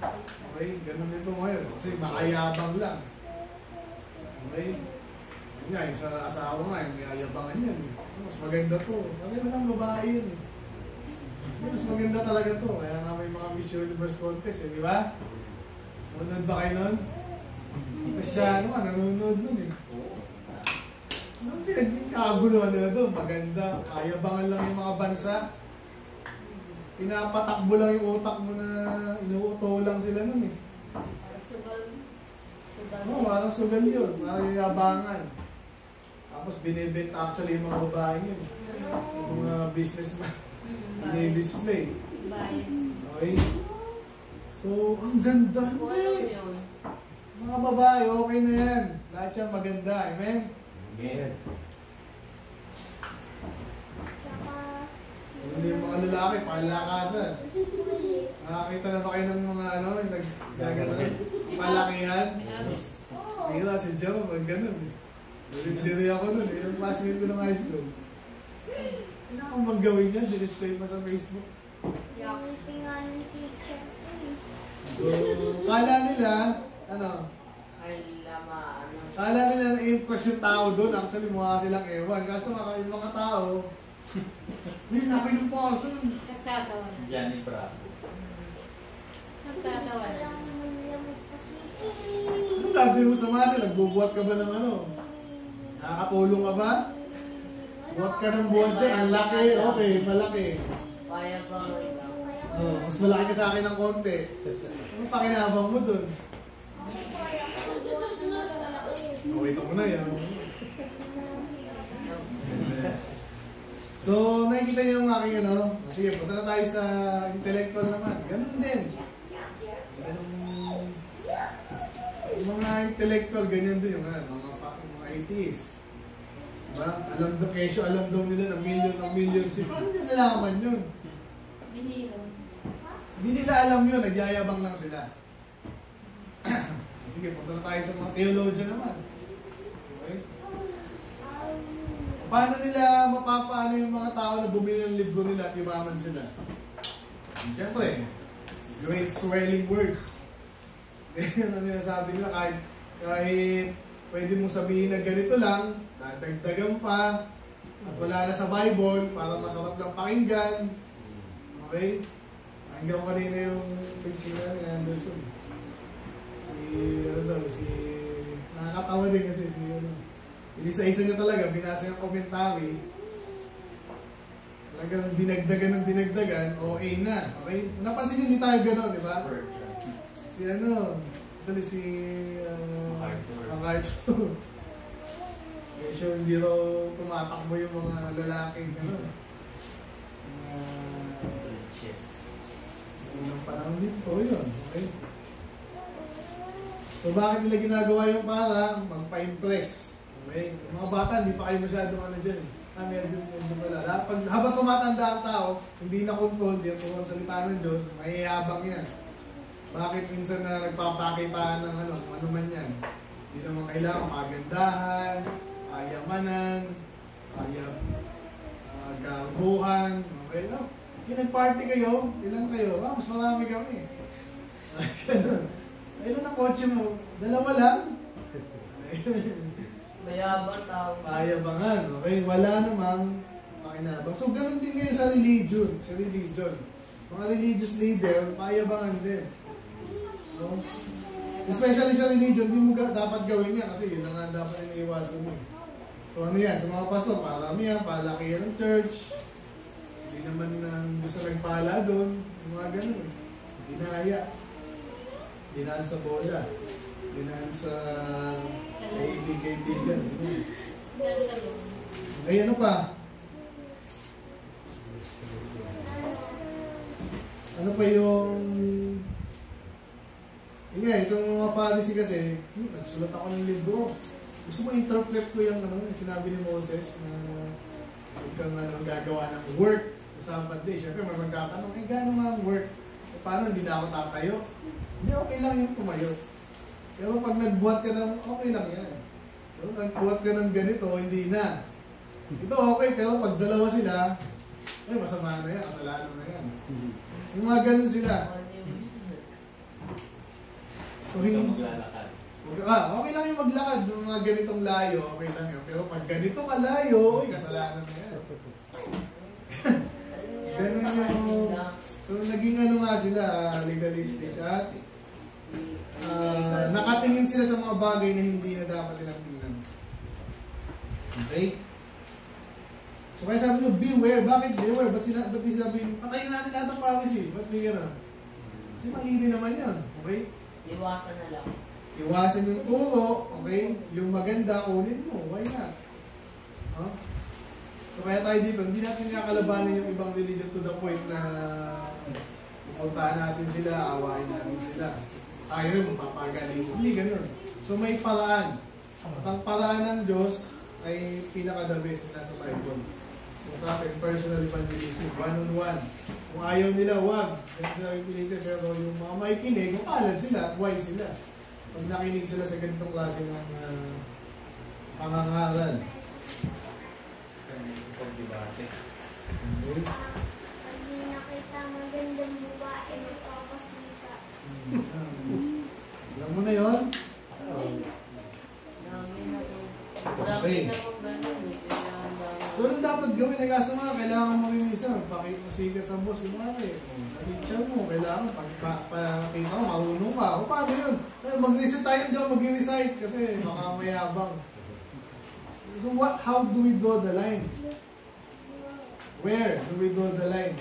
Okay, ganun ito ngayon. Kasi, makayabang lang. Okay? Yan, sa asawa nga, yung yayabangan yan. Mas maganda to. Pareho lang babae yan eh. Mas maganda talaga to. Kaya nga may mga Miss Universe contest eh, di ba? Nanonood ba kayo nun? Kasi nanonood nun eh. Anong pinagkakaguluhan nila doon? Maganda. Kayabangan lang yung mga bansa. Pinapatakbo lang yung utak mo na inuuto lang sila nun eh. Sugal. Oo, parang sugal yun. Mayayabangan. Tapos binibenta actually yung mga babae yun. Yung mga businessman. Bine-display. Okay? So, ang ganda. Hindi. Mga babae, okay na yan. Lahat yan maganda. Amen? Amen. Tsaka, Hindi yung mga lalaki, palakasan. Nakakita na ba kayo ng mga yung naggaganon? Palakihan? Kaya si Joe, mag ganun eh. Diri ako nun eh, yung classmate ko ng high school. Hindi akong bang gawin yan, display pa sa Facebook. yung tinga ng teacher ko eh. So, kala nila, kala nila na-impress yung tao doon. Actually, mukha silang ewan. Kaso yung mga tao, may laki ng paso. Nagtatawa na. Johnny Bravo. Nagtatawa na. Walang naman lamot kasi. Anong sabi mo sa masa? Nagbubuhat ka ba ng Nakakatulong ka ba? Buhat ka ng buhat dyan. Ang laki. Okay, malaki. Kaya ba? Oh, mas malaki ka sa akin ng konti. Ano pakinabang mo dun? Wait ako na yan. So, nakikita niyo yung aking sige, punta na tayo sa intellectual naman. Ganun din. Yung mga intellectual, ganyan din yung mga atheists. Diba? Alam daw nila ng million. Paano nyo nalaman yun? Hindi nila alam yun, nagyayabang lang sila. Sige, punta na tayo sa mga theologian naman. Okay? Paano nila mapapaano yung mga tao na bumili ng libro nila at yumaman sila? Siyempre, great swelling words. Yan ang nila nila, kahit pwede mong sabihin na ganito lang, dadagdagan pa, at wala na sa Bible, para masarap lang pakinggan. Okay? Pakinggan ko kanina yung pagkina ni Anderson. Nakakatawa din kasi Inisa-isa niya talaga, binasa yung commentary. Talagang dinagdagan, OA na. Okay? Napansin niyo, hindi tayo gano'n, di ba? Actually si Arthur. Medyo hindi raw tumatakbo yung mga lalaking gano'n. Unang panahon dito, yun. Okay? So bakit nila ginagawa yung para magpa-impress? Okay? Yung mga bata, hindi pa kayo masyadong dyan. Medyo pala. Habang tumatanda ang tao, hindi na control, di ang salita ng Diyos, mayayabang yan. Bakit minsan na nagpapakitaan ng ano man yan? Hindi naman kailangan magandahan, ayamanan, garbuhan. Okay, no? Nag-party kayo, ilan kayo? Mas marami kami. Ganun. Ilan ang kotse mo? Dalawa lang? Mayabang tao. Mayabangan, okay? Wala namang makinabang. So, ganun din ngayon sa religion. Mga religious leader, mayabangan din. No? Especially sa religion, hindi mo dapat gawin yan kasi yun ang dapat iniiwasan mo. So, ano yan? Sa mga pastor, parami yan, palakihan ng church. Hindi naman gusto nagpala doon. Yung mga ganun. Dinaya. Dinaan sa bola. Dinaan sa kaibigan. Ay, ano pa? Ano pa yung... itong mga Pharisee kasi, nagsulat ako ng libro. Gusto mo interpret ko yung sinabi ni Moses na huwag kang gagawa ng work sa Sabbath day. Siyempre, may magtatanong, gano'n nga ang work? Paano, hindi na ako tatayo? Hindi, okay lang yung tumayo. Pero pag nagbuhat ka ng, okay lang yan. Pero nagbuhat ka ng ganito, hindi na. Ito okay, pero pag dalawa sila, ay masama na yan, kasalanan na yan. Yung mga ganun sila. So, hindi Okay lang yung maglakad ng mga ganitong layo, okay lang yun. Pero pag ganito kalayo, kasalanan na yan. Ganun yung... So, naging ano nga sila, legalistic at nakatingin sila sa mga bagay na hindi na dapat nilang tingnan. Okay? So, kaya sabi ko, beware. Bakit beware? Ba't di sabihin, patayin natin lahat ng policy? Ba't di gano'n? Kasi mali din naman yun. Okay? Iwasan na lang. Iwasan yung turo, okay? Yung maganda, kunin mo. Why not? Huh? So kaya tayo dito, hindi natin kakalabanin yung ibang religion to the point na pupuntahan natin sila, awain natin sila. Tayo rin, mapapagaling. Hindi ganun. So may paraan. At ang paraan ng Diyos ay pinaka-the best na sa Bible. So natin, personal evangelism, one-on-one. Kung ayaw nila, wag. Ganun sila pilitin. Pero yung mga may kinig, mapalad sila, wise sila. Pag nakinig sila sa ganitong klase ng pangangaral. Pag-debate. Okay? Pag di nakita magandang babae, magkakasalita. Alam mo na yun? Dami na po. Dami na po ganun eh. So, anong dapat gawin? Nagaso nga, kailangan mo rin isa. Pakisigat sa boss, yung mga sa teacher mo, kailangan pakita mo, marunong ka. O paano yun? Mag-recite tayo, hindi ako mag-recite kasi makamayabang. So, how do we draw the line? Where do we draw the line?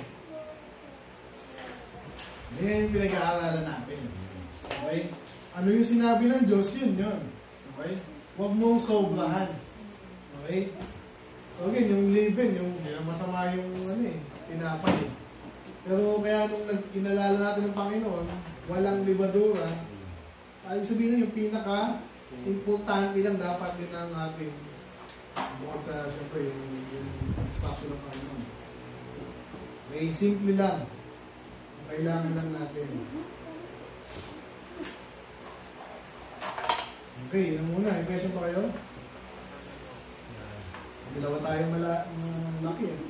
Yan yung pinag-aaralan natin. Okay? Ano yung sinabi ng Diyos, yun. Okay? Huwag mong sobrahan. Okay? So again, yung live-in, yung masama yung tinapay. Pero kaya nung inalala natin ng Panginoon, walang libadura, ibig sabihin yung pinaka-importante lang dapat din ang ating bukod sa, syempre, yung instruction ng Panginoon. May simple lang. Kailangan lang natin. Okay, yun muna. May question pa kayo? Dalawa tayo malaki eh.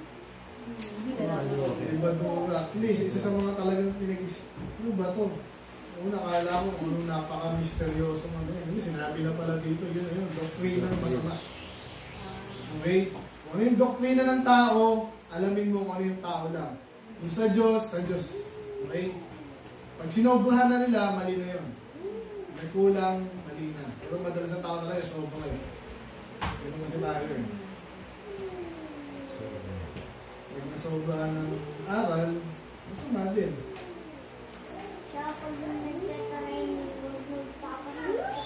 Libadura. Actually, isa sa mga talagang pinag-isip. Ano ba to? Una, nakala ko kung anong napaka-misteryoso ano yun. Hindi, sinabi na pala dito, yun. Doktrina ng masama. Okay? Kung ano yung doktrina ng tao, alamin mo kung ano yung tao lang. Yung sa Diyos, sa Diyos. Okay? Pag sinobrahan na nila, mali na yun. May kulang, mali na. Pero madalas sa tao na rin, sobra eh. Ito kasi tayo eh. Pag nasobrahan ng aral, masama din. Siya pag nagtatraining, magpapasalita.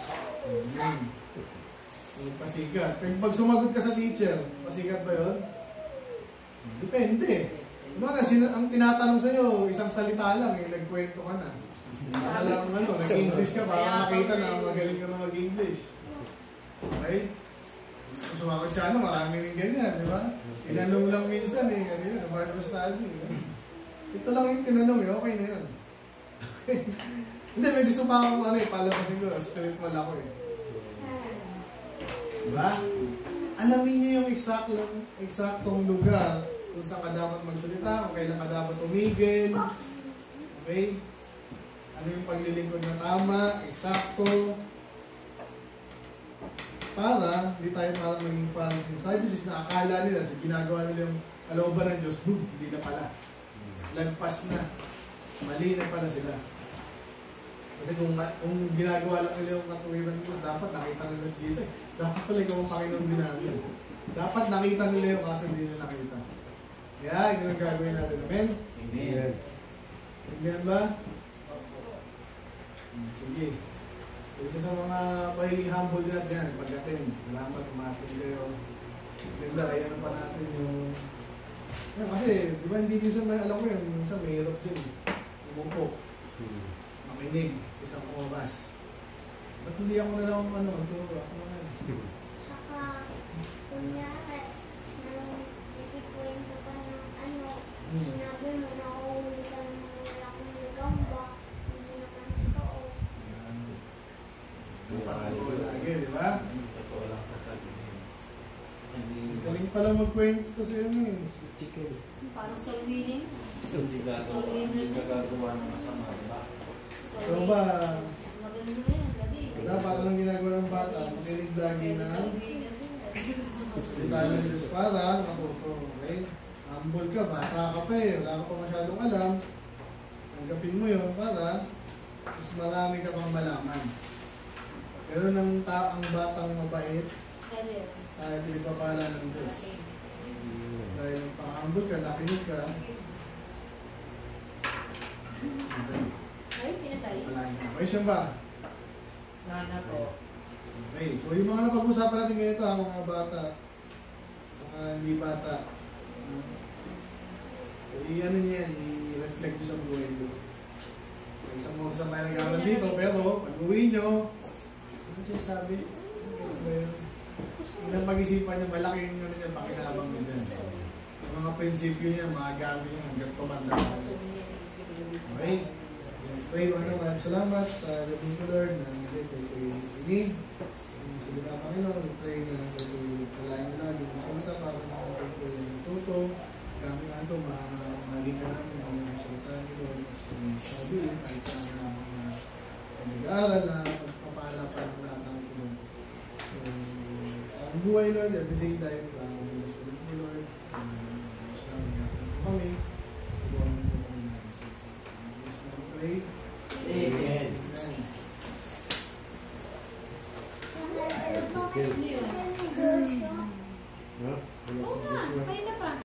So, pasikat. Pag sumagot ka sa teacher, pasikat ba yun? Depende. Ang tinatanong sa'yo, isang salita lang, nagkwento ka na. Alam mo, nag-English ka, para makita na magaling ka na mag-English. Okay? Kung sumakot siya, marami rin ganyan, di ba? Tinanong lang minsan sa Bible study. Ito lang yung tinanong okay na yun. Hindi, may gusto pa akong palabasin ko, spiritual ako Diba? Alamin niyo yung eksaktong lugar kung saan ka dapat magsalita, kung kailan ka dapat umigil. Okay? Ano yung paglilingkod na tama, eksakto. Para, hindi tayo parang maging fans and Sadducees na akala nila, sa ginagawa nila yung kalooban ng Diyos, boom, hindi na pala. Lagpas na. Mali na pala sila. Kasi kung ginagawa lang nila yung katuwiran ng Diyos, dapat nakita nila si Jesus. Dapat pala ikaw ang Panginoon din namin. Dapat nakita nila yung kaso hindi nila nakita. Kaya, yun ang gagawin natin. Amen? Amen. Amen ba? Sige. So, isa sa mga pagiging humble natin, pag-attend. Salamat, umatin kayo. Ganda, ayan pa natin yung... Yan, kasi, di ba, hindi minsan may alam ko yun, minsan may hirap dyan. Umupo. Makinig. Isang oras. Ba't hindi ako na lang turo ako naman. Saka, kunyari, nang ikikwento ka ng sinabi mo na uuwi ka ng mga malaking lugamba, hindi naman totoo. Patalo lagi, di ba? Totoo lang sasabihin. Galing pala magkwento sa'yo Chicken. Parang sa willing. Hindi gagawa ng masama, diba? Pero ba, Maganda na yan, lagi. Dapat anong ginagawa ng bata? Makinig lagi na salita ng Diyos para matuto. Okay? Humble ka, bata ka pa eh. Wala ka pa masyadong alam. Tanggapin mo yun para mas marami ka pang malaman. Pero ang batang mabait, tayo pinagpapala ng Diyos. Dahil pang-humble ka, nakinig ka, malaki na. Question ba? Nana po. Okay, so yung mga napag-usapan natin ganito ha, mga bata, mga hindi bata. So i-ano niya yan, i-reflect nyo sa buhay nyo. So isang mga tayo nag-aaral dito, pero pag-uwi nyo, ano siya sabi? Ilang mag-isipan nyo, malaking ano niya, pakinabang nyo dyan. Yung mga prinsipyo niya, mga gamit niya, hanggang tumanda. Okay? Yes, pray mo naman. Salamat sa labing ko, Lord, na nandito ko inig. Yung salita, Panginoon, pray na ito kalahin na lagi. Yung salita, para na ito yung tuto. Gamit na ito, mahalin ka namin ang salita ni Lord. Sabi, kahit na naman na nag-aaral na magpapala pa ng lahat ng tulong. So, sa aming buhay, Lord, everyday tayo from the Spirit mo, Lord. Salamat natin po kami. Tubuhan mo po kami natin sa yes, pray. Amen. Amen. No? Oo nga, kaya na pa.